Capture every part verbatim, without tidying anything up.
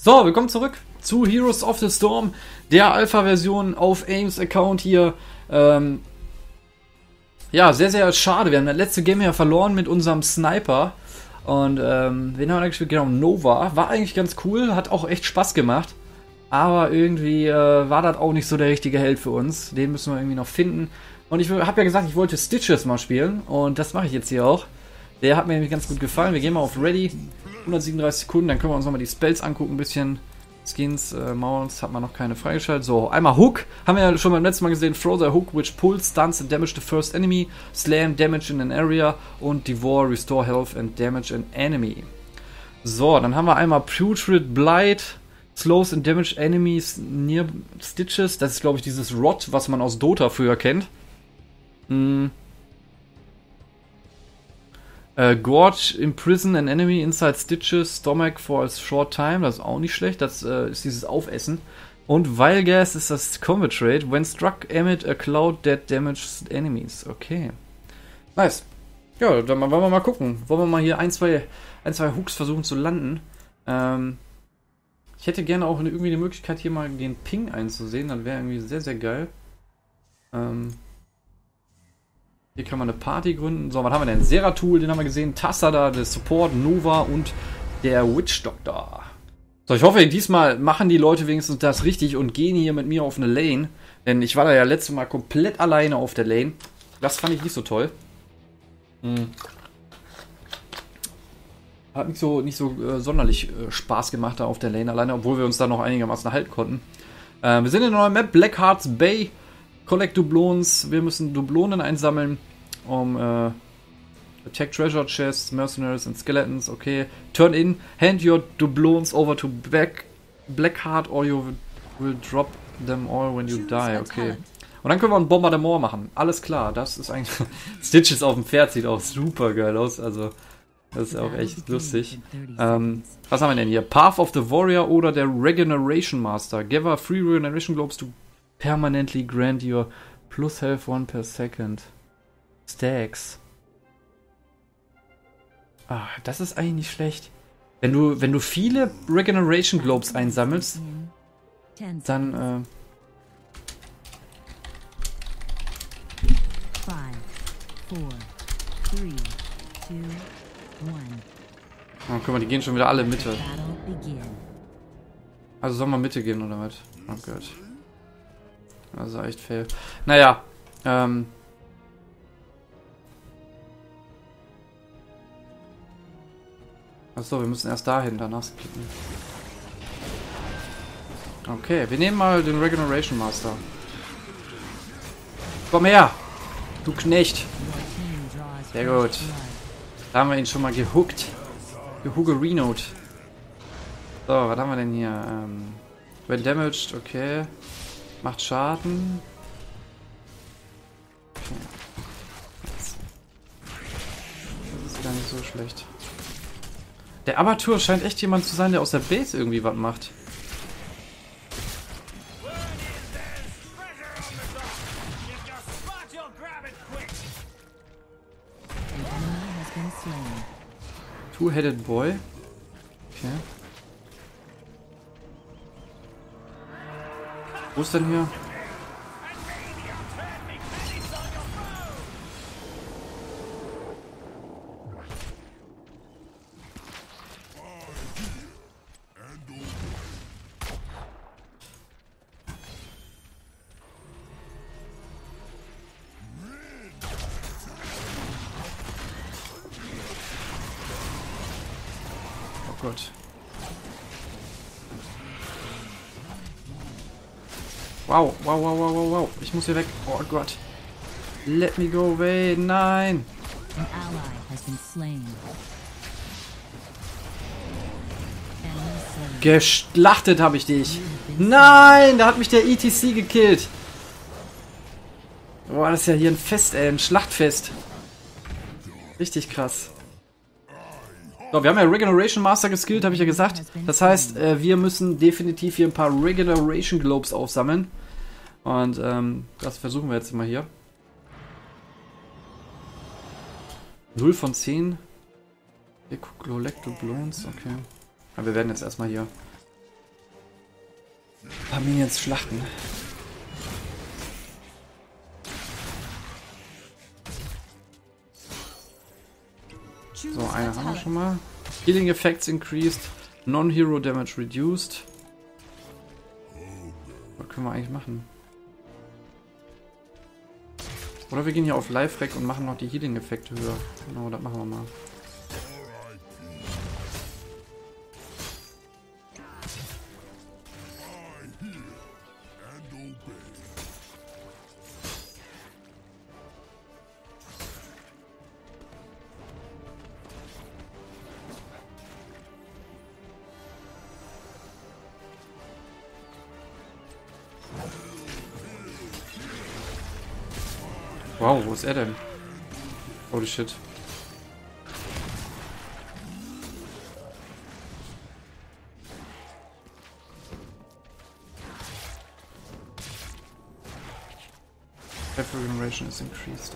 So, willkommen zurück zu Heroes of the Storm, der Alpha-Version auf Ames Account hier. Ähm, ja, sehr, sehr schade. Wir haben das letzte Game ja verloren mit unserem Sniper. Und ähm, wen haben wir gespielt? Genau, Nova. War eigentlich ganz cool, hat auch echt Spaß gemacht. Aber irgendwie äh, war das auch nicht so der richtige Held für uns. Den müssen wir irgendwie noch finden. Und ich habe ja gesagt, ich wollte Stitches mal spielen. Und das mache ich jetzt hier auch. Der hat mir nämlich ganz gut gefallen. Wir gehen mal auf Ready. hundertsiebenunddreißig Sekunden, dann können wir uns nochmal die Spells angucken, ein bisschen Skins, äh, Mounts, hat man noch keine freigeschaltet. So, einmal Hook, haben wir ja schon beim letzten Mal gesehen, throw the hook, which pulls, stuns and damage the first enemy, slam, damage in an area und devour, restore health and damage an enemy. So, dann haben wir einmal Putrid Blight, slows and damage enemies near Stitches, das ist glaube ich dieses Rot, was man aus Dota früher kennt. Hm. Uh, Gorge, imprison an enemy inside Stitches, stomach for a short time, das ist auch nicht schlecht, das uh, ist dieses Aufessen. Und Vile Gas ist das Combat Trait, when struck emit a cloud that damages enemies. Okay. Nice. Ja, dann wollen wir mal gucken. Wollen wir mal hier ein, zwei, ein, zwei Hooks versuchen zu landen. Ähm, ich hätte gerne auch irgendwie die Möglichkeit, hier mal den Ping einzusehen, das wäre irgendwie sehr, sehr geil. Ähm... Hier kann man eine Party gründen. So, was haben wir denn? Seratul, den haben wir gesehen. Tassada, der Support, Nova und der Witch Doctor. So, ich hoffe, diesmal machen die Leute wenigstens das richtig und gehen hier mit mir auf eine Lane. Denn ich war da ja letztes Mal komplett alleine auf der Lane. Das fand ich nicht so toll. Hm. Hat nicht so, nicht so äh, sonderlich äh, Spaß gemacht da auf der Lane alleine, obwohl wir uns da noch einigermaßen halten konnten. Äh, wir sind in einer neuen Map, Blackheart's Bay. Collect Doublons, wir müssen Dublonen einsammeln, um äh, Attack Treasure Chests, Mercenaries and Skeletons, okay. Turn in, hand your Doublons over to Black, Blackheart or you will drop them all when you die, okay. Und dann können wir ein Bombardement machen, alles klar, das ist eigentlich... Stitches auf dem Pferd sieht auch super geil aus, also das ist auch echt lustig. Ähm, was haben wir denn hier? Path of the Warrior oder der Regeneration Master. Gather three Regeneration Globes to permanently grant your plus health one per second. Stacks. Ah, das ist eigentlich nicht schlecht. Wenn du, wenn du viele Regeneration Globes einsammelst, dann äh, oh, guck mal, die gehen schon wieder alle in Mitte. Also sollen wir Mitte gehen oder was? Oh Gott. Also echt fail. Naja, ähm. Achso, wir müssen erst dahin, danach splitten. Okay, wir nehmen mal den Regeneration Master. Komm her! Du Knecht! Sehr gut. Da haben wir ihn schon mal gehuckt. Gehuggerinoed. So, was haben wir denn hier? Ähm, well damaged, okay. Macht Schaden. Okay. Das ist gar nicht so schlecht. Der Abattoir scheint echt jemand zu sein, der aus der Base irgendwie was macht. Two-Headed Boy. Okay. Wo ist denn hier? Oh Gott. Wow, wow, wow, wow, wow, wow. Ich muss hier weg. Oh Gott. Let me go away. Nein. Geschlachtet habe ich dich. Nein, da hat mich der E T C gekillt. Boah, das ist ja hier ein Fest, ey. Ein Schlachtfest. Richtig krass. So, wir haben ja Regeneration Master geskillt, habe ich ja gesagt. Das heißt, äh, wir müssen definitiv hier ein paar Regeneration Globes aufsammeln. Und ähm, das versuchen wir jetzt mal hier. null von zehn. Collect Doublons, okay. Aber wir werden jetzt erstmal hier Ein paar Minions schlachten. So, eine haben wir schon mal. Healing Effects increased. Non-Hero Damage reduced. Was können wir eigentlich machen? Oder wir gehen hier auf Live-Rec und machen noch die Healing-Effekte höher. Genau, das machen wir mal. Wow, wo ist er denn? Holy shit. Health Regeneration is increased.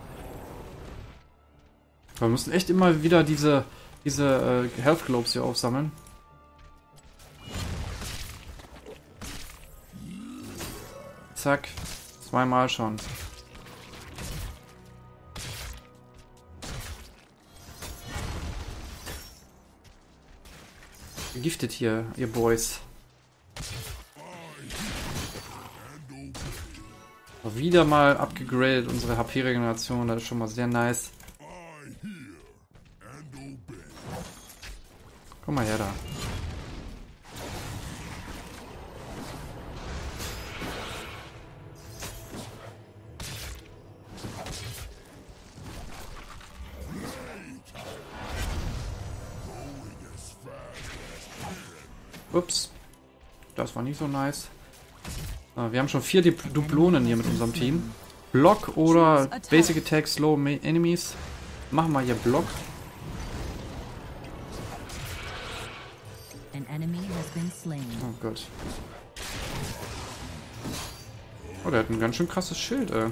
Wir müssen echt immer wieder diese, diese äh, Health Globes hier aufsammeln. Zack. Zweimal schon. Giftet hier, ihr Boys. Wieder mal abgegradet, unsere H P-Regeneration, das ist schon mal sehr nice. Komm mal her da. Ups. Das war nicht so nice. Wir haben schon vier Duplonen hier mit unserem Team. Block oder Basic Attack Slow Enemies. Machen wir hier Block. Oh Gott. Oh, der hat ein ganz schön krasses Schild, ey.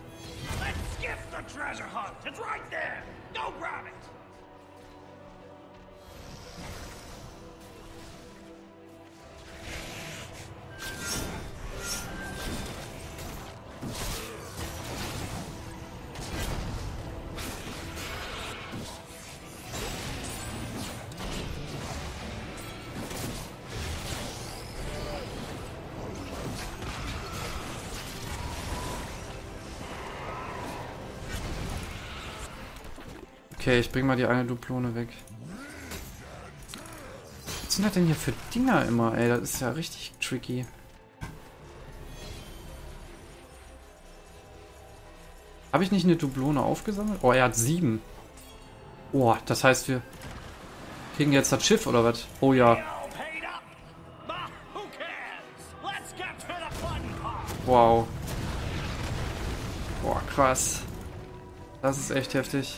Okay, ich bring mal die eine Duplone weg. Was sind das denn hier für Dinger immer, ey? Das ist ja richtig tricky. Habe ich nicht eine Duplone aufgesammelt? Oh, er hat sieben. Oh, das heißt, wir kriegen jetzt das Schiff, oder was? Oh ja. Wow. Boah, krass. Das ist echt heftig.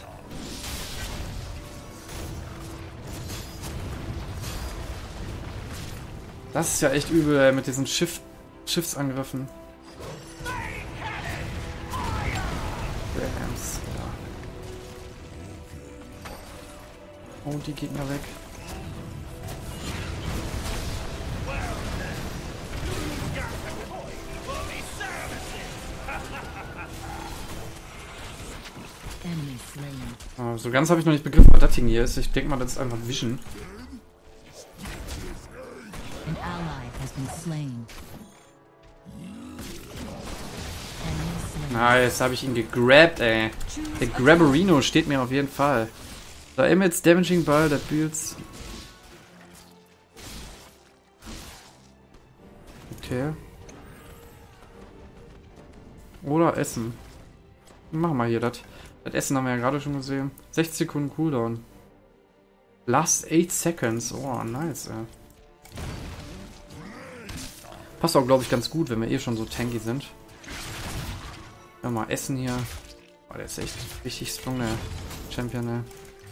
Das ist ja echt übel, ey, mit diesen Schiff Schiffsangriffen. Rams, ja. Oh, die Gegner weg. Oh, so ganz habe ich noch nicht begriffen, was das Ding hier ist. Ich denke mal, das ist einfach Vision. Nice, habe ich ihn gegrabt, ey. Der Grabberino steht mir auf jeden Fall. Da Emmets Damaging Ball, der Builds. Okay. Oder Essen. Machen wir hier das. Das Essen haben wir ja gerade schon gesehen. sechzig Sekunden Cooldown. Last eight seconds. Oh, nice, ey. Passt auch, glaube ich, ganz gut, wenn wir eh schon so tanky sind. Ja, mal Essen hier. Oh, der ist echt richtig strong, der Champion, ne?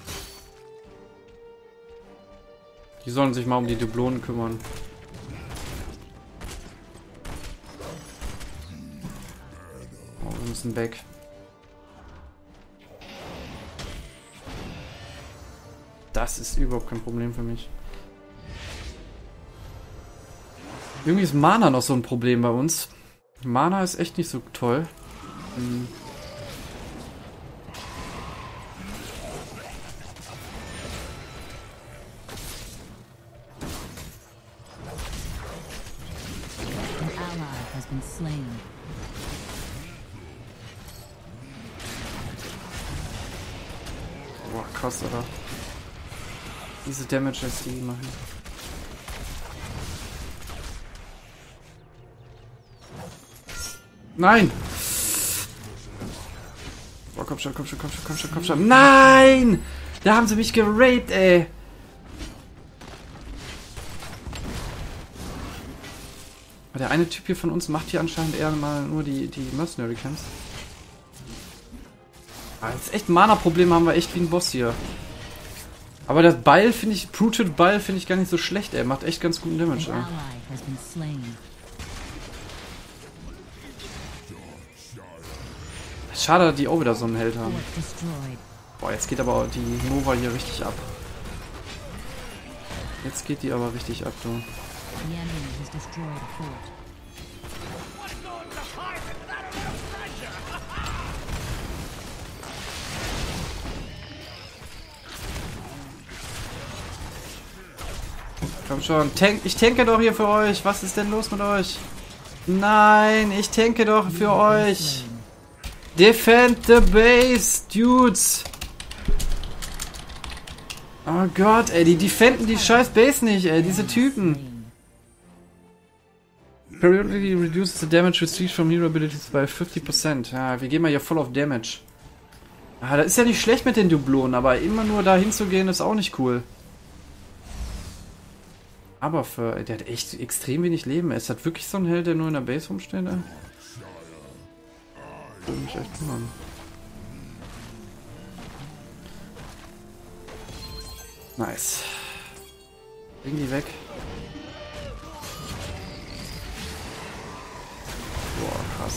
Die sollen sich mal um die Dublonen kümmern. Oh, wir müssen weg. Das ist überhaupt kein Problem für mich. Irgendwie ist Mana noch so ein Problem bei uns. Mana ist echt nicht so toll. Hm. Boah, krass, Alter. Diese Damages, die machen. Nein! Boah, komm schon, komm schon, komm schon, komm schon, komm schon. Nein! Da haben sie mich geraped, ey! Der eine Typ hier von uns macht hier anscheinend eher mal nur die, die Mercenary Camps. Ah, jetzt echt Mana-Probleme haben wir echt wie ein Boss hier. Aber das Beil finde ich, Prooted Beil finde ich gar nicht so schlecht, ey. Macht echt ganz guten Damage, ey. Schade, dass die auch wieder so einen Held haben. Boah, jetzt geht aber die Nova hier richtig ab. Jetzt geht die aber richtig ab, du. Komm schon, tank, ich tanke doch hier für euch. Was ist denn los mit euch? Nein, ich tanke doch für euch. Defend the base, Dudes. Oh Gott, ey, die defenden die scheiß Base nicht, ey, diese Typen. Periodically reduces the damage received from hero abilities by fifty percent. Ja, wir gehen mal hier voll auf Damage. Ah, das ist ja nicht schlecht mit den Dublonen, aber immer nur da hinzugehen ist auch nicht cool. Aber für, der hat echt extrem wenig Leben. Ist das wirklich so ein Held, der nur in der Base rumsteht, ey? Würde mich echt wundern. Nice. Bring die weg. Boah, krass.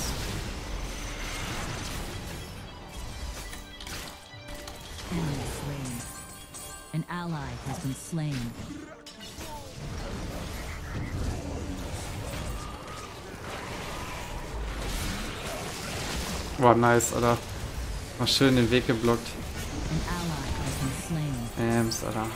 An ally has been slain. Boah, nice, Alter. Mal schön den Weg geblockt. Ems, Alter.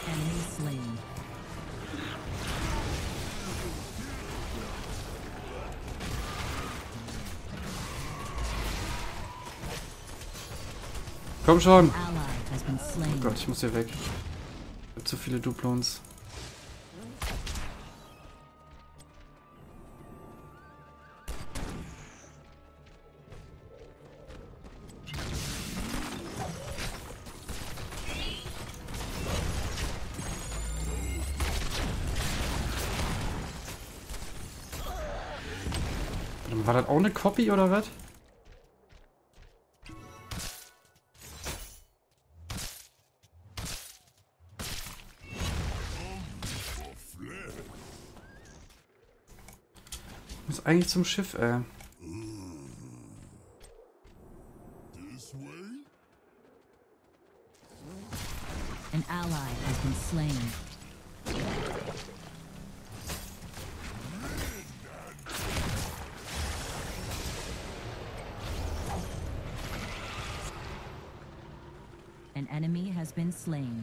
Komm schon! Oh Gott, ich muss hier weg. Ich hab zu viele Duplons. War das auch eine Copy oder was? Ich muss eigentlich zum Schiff, ey. An ally has been slain. An enemy has been slain.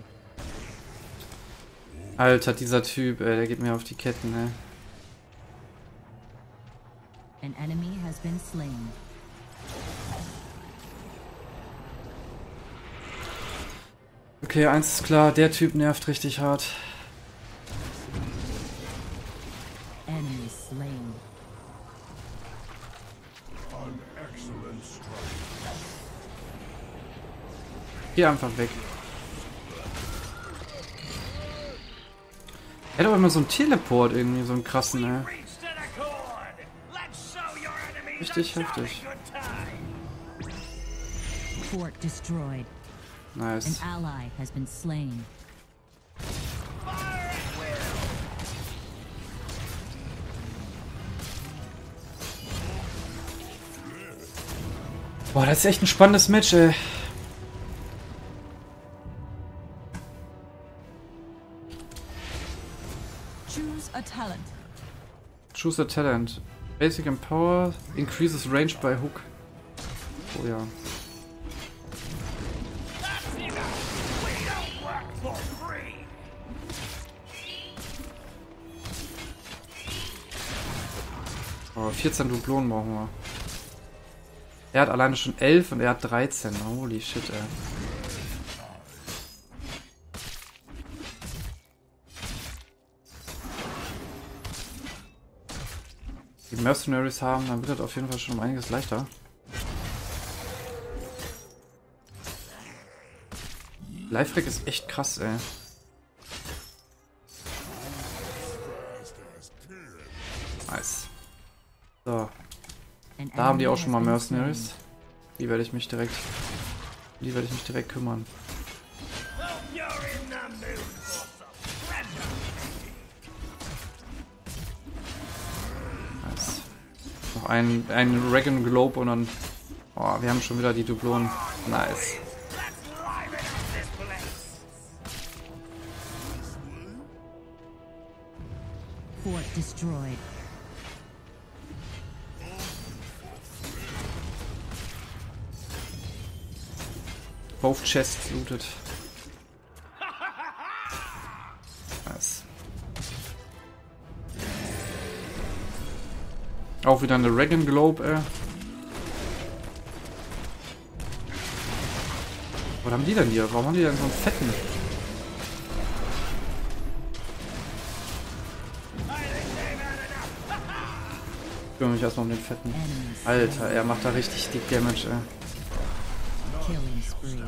Alter, dieser Typ, ey, der geht mir auf die Ketten, ey. An enemy has been slain. Okay, eins ist klar, der Typ nervt richtig hart. Enemy slain. Geh einfach weg. Er hat aber immer so einen Teleport irgendwie, so einen krassen, ey. Richtig heftig. Fort destroyed. Nice. An ally has been slain. Boah, das ist echt ein spannendes Match, ey. Choose a talent. Choose a talent. Basic and Power increases range by hook. Oh ja. Oh, vierzehn Dublonen brauchen wir. Er hat alleine schon elf und er hat dreizehn. Holy shit, ey. Die Mercenaries haben, dann wird das auf jeden Fall schon um einiges leichter. Live-Rack ist echt krass, ey. Nice. So. Da haben die auch schon mal Mercenaries. Die werde ich mich direkt. Die werde ich mich direkt kümmern. Nice. Noch ein, ein Dragon Globe und dann. Oh, wir haben schon wieder die Dublonen. Nice. Fort destroyed. Both chests looted. Nice. Auch wieder eine Dragon Globe, ey. Was haben die denn hier? Warum haben die denn so einen fetten? Ich kümmere mich erstmal um den fetten. Alter, er macht da richtig dick Damage, ey. Killing spree.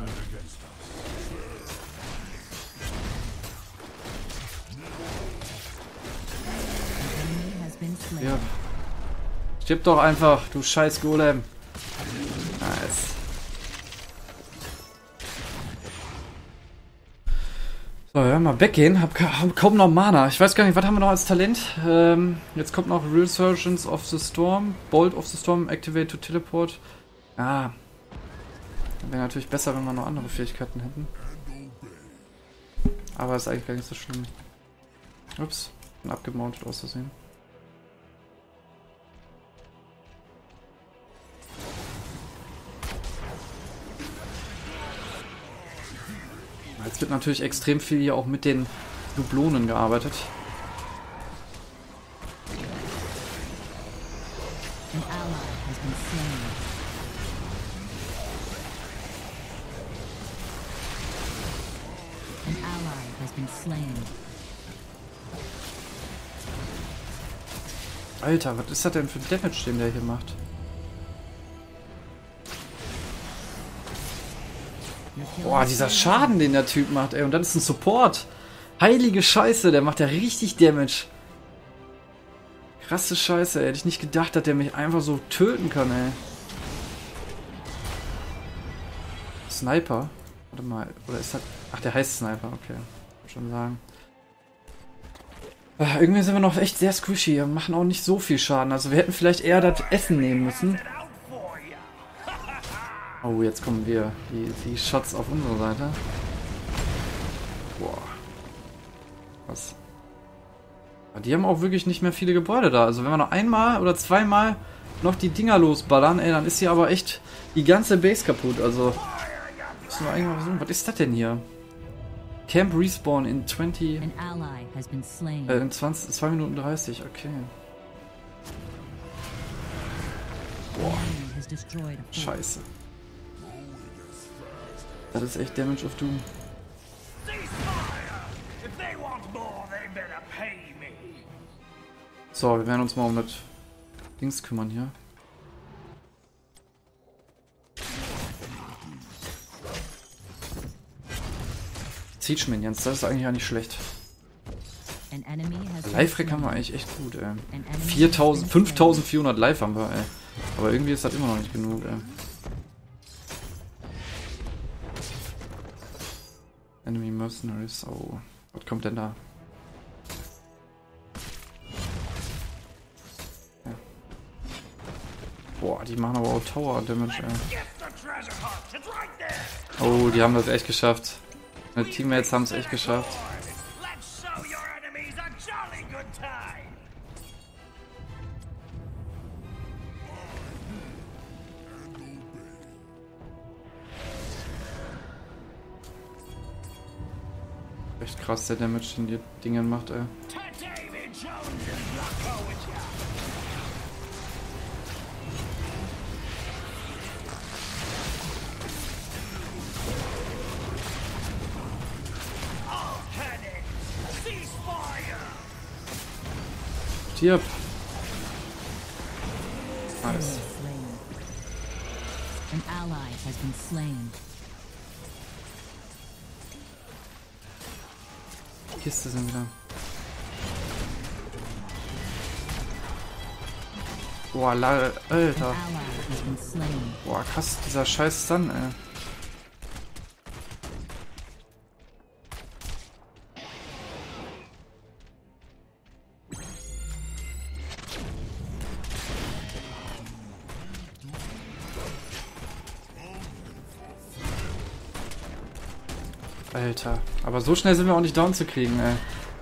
Ja. Stirb doch einfach, du scheiß Golem. Nice. So, ja, mal weggehen. Hab, hab kaum noch Mana. Ich weiß gar nicht, was haben wir noch als Talent? Ähm, jetzt kommt noch Resurgence of the Storm. Bolt of the Storm, Activate to Teleport. Ah. Wäre natürlich besser, wenn wir noch andere Fähigkeiten hätten. Aber ist eigentlich gar nicht so schlimm. Ups, bin abgemountet auszusehen. Jetzt wird natürlich extrem viel hier auch mit den Dublonen gearbeitet. An ally has been slain. An ally has been slain. Alter, was ist das denn für ein Damage, den der hier macht? Boah, dieser Schaden, den der Typ macht, ey. Und dann ist ein Support. Heilige Scheiße, der macht ja richtig Damage. Krasse Scheiße, ey. Hätte ich nicht gedacht, dass der mich einfach so töten kann, ey. Sniper? Warte mal, oder ist das... Ach, der heißt Sniper, okay. Kann schon sagen. Ach, irgendwie sind wir noch echt sehr squishy und machen auch nicht so viel Schaden. Also wir hätten vielleicht eher das Essen nehmen müssen. Oh, jetzt kommen wir. Die, die Shots auf unserer Seite. Boah. Was? Aber die haben auch wirklich nicht mehr viele Gebäude da. Also wenn wir noch einmal oder zweimal noch die Dinger losballern, ey, dann ist hier aber echt die ganze Base kaputt. Also müssen wir eigentlich mal versuchen. Was ist das denn hier? Camp Respawn in zwanzig... An ally has been slain. Äh, in zwanzig, zwei Minuten dreißig, okay. Boah. Has destroyed a fort. Scheiße. Das ist echt Damage of Doom. So, wir werden uns mal um das Dings kümmern hier. Siege Minions, das ist eigentlich ja nicht schlecht. An enemy has been Live-Rack haben wir slain. eigentlich echt gut, ey. An enemy viertausend, has been slain. fünftausendvierhundert Live haben wir, ey. Aber irgendwie ist das immer noch nicht genug, ey. Enemy Mercenaries, oh. Was kommt denn da? Ja. Boah, die machen aber auch Tower Damage, ey. Oh, die haben das echt geschafft. Meine Teammates haben es echt geschafft. Echt krass, der Damage, den die Dingen macht, ey. Stirb! Nice. An ally has been slain. Kiste sind wieder. Boah, la An Alter. ally has been slain. Boah, krass, dieser scheiß Stun, ey. Alter, aber so schnell sind wir auch nicht down zu kriegen, ey.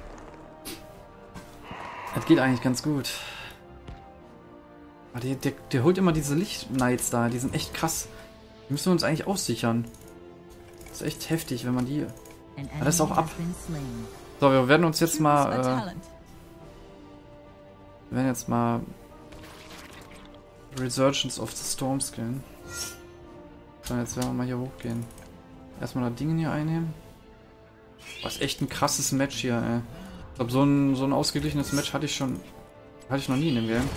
Das geht eigentlich ganz gut. Aber der, der, der holt immer diese Licht-Knights da, die sind echt krass. Die müssen wir uns eigentlich auch sichern. Das ist echt heftig, wenn man die... An das ist auch enemy ab. has been slain. So, wir werden uns jetzt Choose a mal... Äh, talent. wir werden jetzt mal... Resurgence of the Storm skillen. So, jetzt werden wir mal hier hochgehen. Erstmal das Ding hier einnehmen. Das ist echt ein krasses Match hier, ey. Ich glaube, so ein, so ein ausgeglichenes Match hatte ich schon... Hatte ich noch nie in dem Game.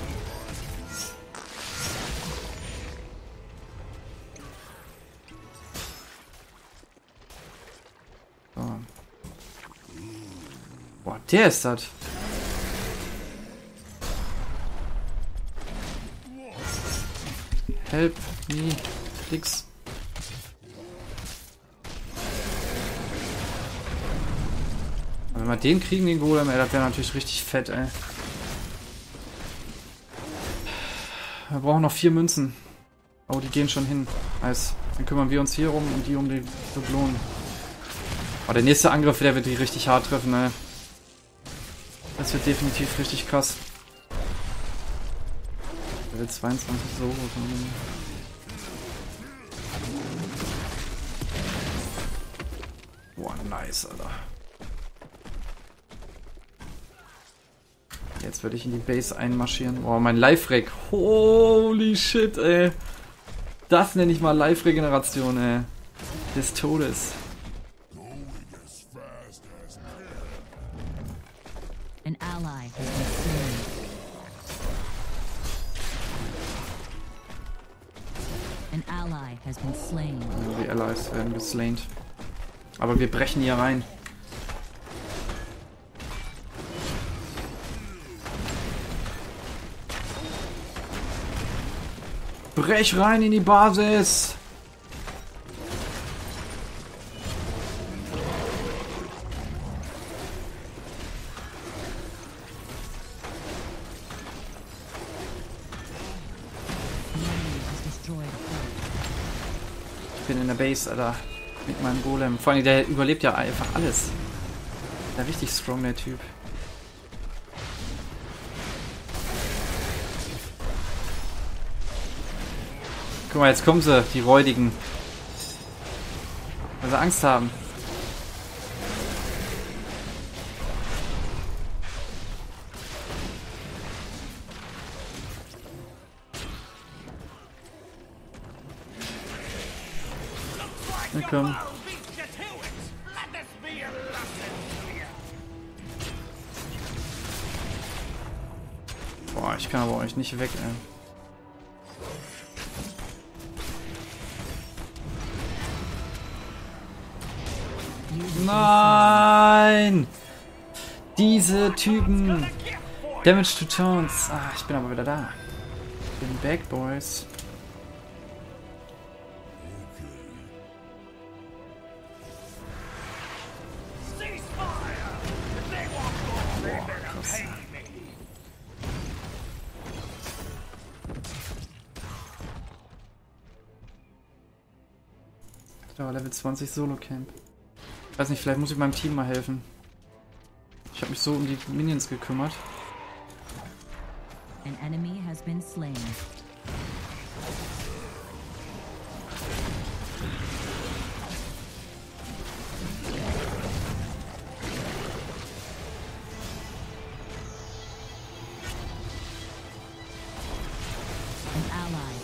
So. Boah, der ist das. Help me, Klicks. Wenn wir den kriegen, den Golem, ey, das wäre natürlich richtig fett, ey. Wir brauchen noch vier Münzen. Oh, die gehen schon hin. Nice. Dann kümmern wir uns hier rum und die um die Dublonen. Oh, der nächste Angriff, der wird die richtig hart treffen, ey. Das wird definitiv richtig krass. Level zweiundzwanzig so gut. Boah, nice, Alter. Jetzt werde ich in die Base einmarschieren. Boah, mein Life-Reg. Holy shit, ey. Das nenne ich mal Life-Regeneration, ey. Des Todes. An ally has been slain. An ally has been slain. Die Allies werden geslaint. Aber wir brechen hier rein. Brech rein in die Basis! Ich bin in der Base, Alter. Mit meinem Golem. Vor allem, der überlebt ja einfach alles. Der richtig strong, der Typ. Guck mal, jetzt kommen sie, die Räudigen. Weil sie Angst haben. Na komm. Boah, ich kann aber euch nicht weg, ey. Nein! Diese Typen! Damage to Tones. Ah, ich bin aber wieder da. Ich bin back, Boys. Krass. Da war Level zwanzig Solo-Camp. Ich weiß nicht, vielleicht muss ich meinem Team mal helfen. Ich habe mich so um die Minions gekümmert. An enemy has been slain.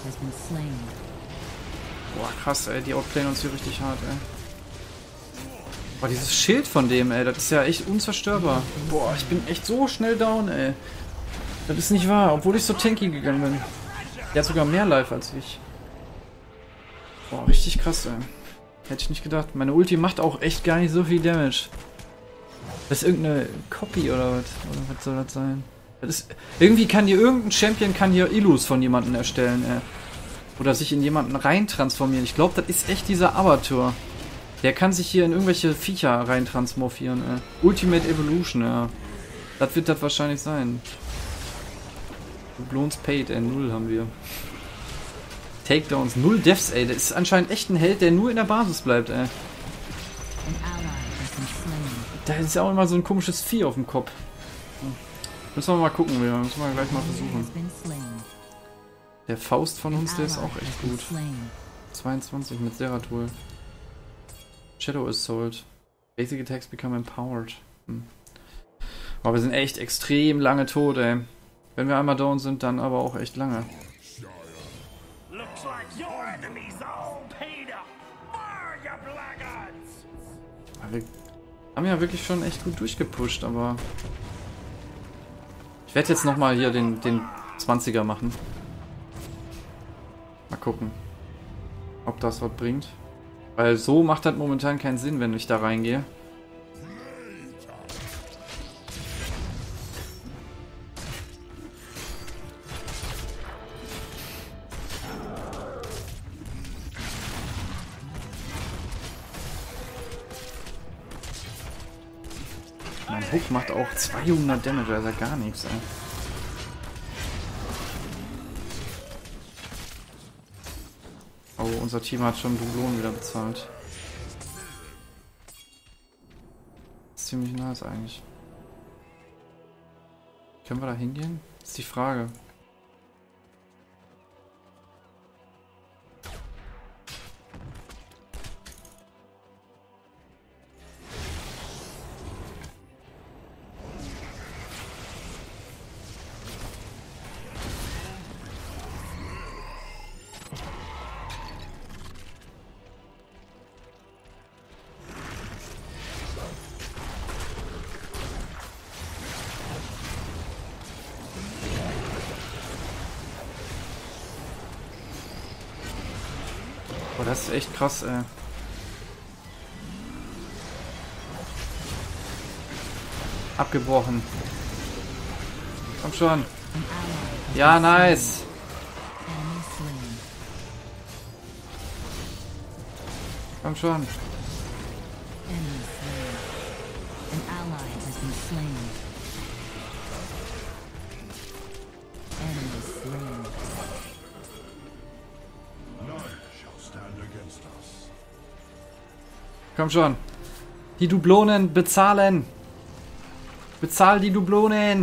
has been slain. Boah, krass, ey. Die outplayen uns hier richtig hart, ey. Boah, dieses Schild von dem, ey. Das ist ja echt unzerstörbar. Boah, ich bin echt so schnell down, ey. Das ist nicht wahr, obwohl ich so tanky gegangen bin. Der hat sogar mehr Life als ich. Boah, richtig krass, ey. Hätte ich nicht gedacht. Meine Ulti macht auch echt gar nicht so viel Damage. Das ist irgendeine Copy oder was? Oder was soll das sein? Das ist, irgendwie kann hier irgendein Champion kann hier Illus von jemandem erstellen, ey. Oder sich in jemanden rein transformieren. Ich glaube, das ist echt dieser Avatar. Der kann sich hier in irgendwelche Viecher rein transmorphieren, ey. Ultimate Evolution, ja. Das wird das wahrscheinlich sein. Bloons Paid, ey. Null haben wir. Takedowns, null Deaths, ey. Der ist anscheinend echt ein Held, der nur in der Basis bleibt, ey. Da ist ja auch immer so ein komisches Vieh auf dem Kopf. Müssen wir mal gucken, wir müssen wir gleich mal versuchen. Der Faust von uns, der ist auch echt gut. zweiundzwanzig mit Zeratul. Shadow Assault. Basic Attacks become empowered. Hm. Aber wir sind echt extrem lange tot, ey. Wenn wir einmal down sind, dann aber auch echt lange. Wir haben ja wirklich schon echt gut durchgepusht, aber ich werde jetzt nochmal hier den, den zwanziger machen. Mal gucken, ob das was bringt. Weil so macht das momentan keinen Sinn, wenn ich da reingehe. Mein Hook macht auch zweihundert Damage, also gar nichts, ey. Oh, unser Team hat schon Dublonen wieder bezahlt. Das ist ziemlich nice eigentlich. Können wir da hingehen? Das ist die Frage. Boah, das ist echt krass, ey. Abgebrochen. Komm schon. Ja, nice. Komm schon. Komm schon. Die Dublonen bezahlen. Bezahl die Dublonen.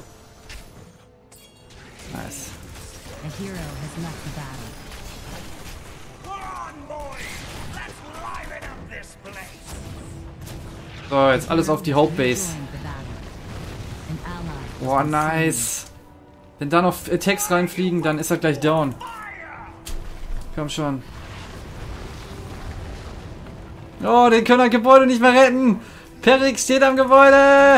Nice. So, jetzt alles auf die Hauptbase. Boah, nice. Wenn da noch Attacks reinfliegen, dann ist er gleich down. Komm schon. Oh, den können wir Gebäude nicht mehr retten. Perix steht am Gebäude.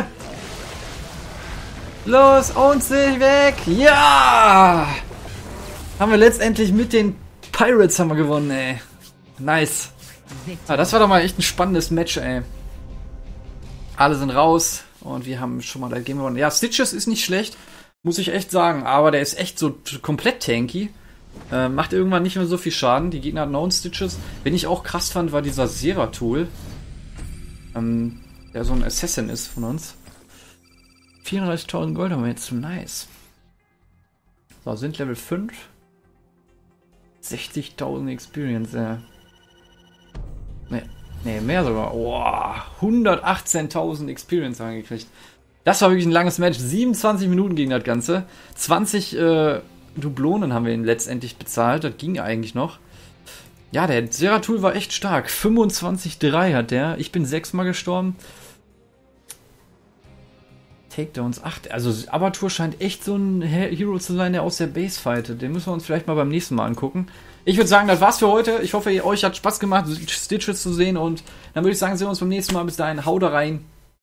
Los, und sich weg. Ja! Haben wir letztendlich mit den Pirates haben wir gewonnen, ey. Nice. Ah, das war doch mal echt ein spannendes Match, ey. Alle sind raus und wir haben schon mal das Game gewonnen. Ja, Stitches ist nicht schlecht, muss ich echt sagen, aber der ist echt so komplett tanky. Äh, macht irgendwann nicht mehr so viel Schaden. Die Gegner hatten No Stitches. Wen ich auch krass fand, war dieser Zeratul. Ähm, der so ein Assassin ist von uns. vierunddreißigtausend Gold haben wir jetzt. Nice. So, sind Level fünf. sechzigtausend Experience, ja. Ne, nee, mehr sogar. Oh, hundertachtzehntausend Experience haben wir gekriegt. Das war wirklich ein langes Match. siebenundzwanzig Minuten ging das Ganze. zwanzig, äh, Dublonen haben wir ihn letztendlich bezahlt. Das ging eigentlich noch. Ja, der Zeratul war echt stark. fünfundzwanzig drei hat der. Ich bin sechsmal gestorben. Takedowns, acht. Also Abatur scheint echt so ein Hero zu sein, der aus der Base fightet. Den müssen wir uns vielleicht mal beim nächsten Mal angucken. Ich würde sagen, das war's für heute. Ich hoffe, euch hat Spaß gemacht, Stitches zu sehen. Und dann würde ich sagen, sehen wir uns beim nächsten Mal. Bis dahin, haut rein.